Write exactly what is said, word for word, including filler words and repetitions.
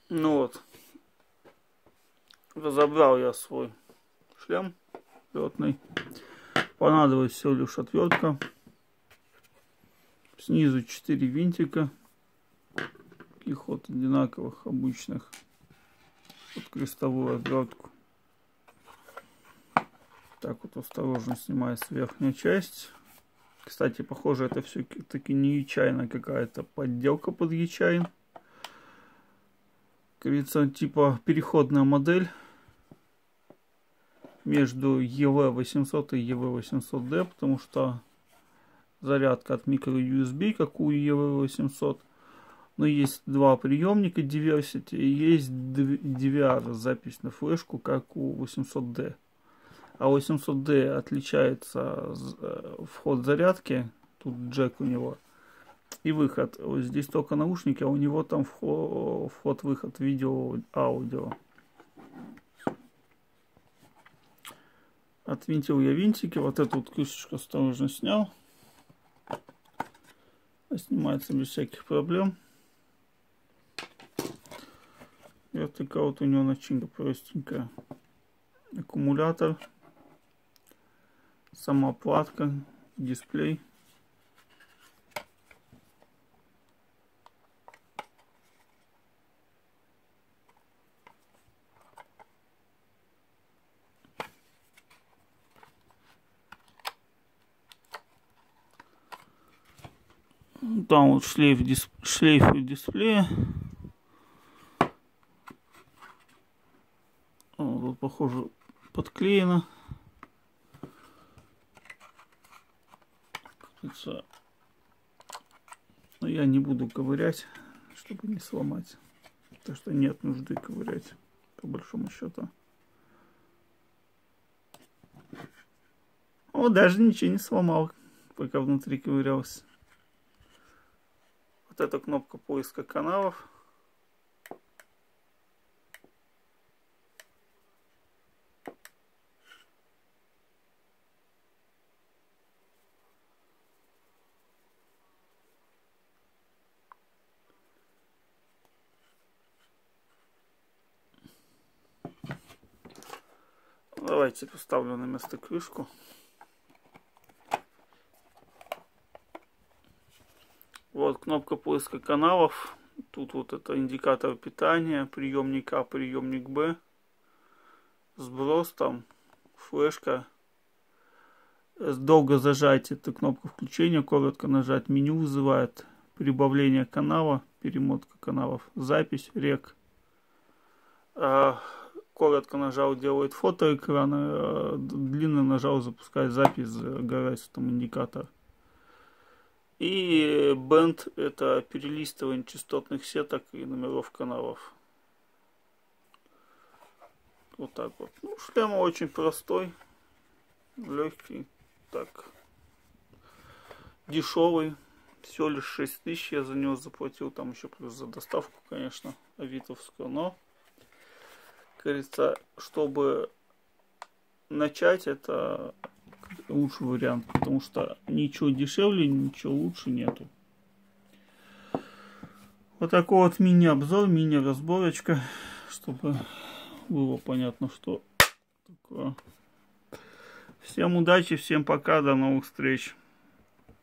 Ну вот, разобрал я свой шлем летный. Понадобилась всего лишь отвертка. Снизу четыре винтика. Таких вот одинаковых, обычных. Вот крестовую отвертку. Так вот осторожно снимается верхняя часть. Кстати, похоже, это все-таки не ячайная какая-то подделка под ячайн. Как говорится, типа переходная модель между и ви восемьсот и и ви восемьсот ди, потому что зарядка от micro-ю эс би, как у и ви восемьсот. Но есть два приемника Diversity и есть ди ви ар, запись на флешку, как у восемьсот ди. А восемьсот ди отличается вход зарядки, тут джек у него, и выход. Вот здесь только наушники, а у него там вход-выход видео, аудио. Отвинтил я винтики, вот эту вот крышечку осторожно снял. Снимается без всяких проблем. И вот такая вот у него начинка простенькая. Аккумулятор. Сама платка, дисплей. Там вот шлейф, дисп... шлейф дисплея. Вот, тут, похоже, подклеено. Но я не буду ковырять, чтобы не сломать. Так что нет нужды ковырять, по большому счету. О, даже ничего не сломал, пока внутри ковырялся. Вот эта кнопка поиска каналов. Давайте поставлю на место крышку. Вот кнопка поиска каналов. Тут вот это индикатор питания, приемник А, приемник Б, сброс там, флешка. Долго зажать эту кнопку включения, коротко нажать меню вызывает прибавление канала, перемотка каналов, запись, рек. Коротко нажал, делает фото экрана, длинно нажал, запускает запись, загорается там индикатор. И бенд — это перелистывание частотных сеток и номеров каналов. Вот так вот. Ну, шлем очень простой, легкий, так, дешевый. Всего лишь шесть тысяч я за него заплатил, там еще плюс за доставку, конечно, авитовскую, но, как говорится, чтобы начать, это лучший вариант, потому что ничего дешевле, ничего лучше нету. Вот такой вот мини-обзор, мини-разборочка, чтобы было понятно, что такое. Всем удачи, всем пока, до новых встреч.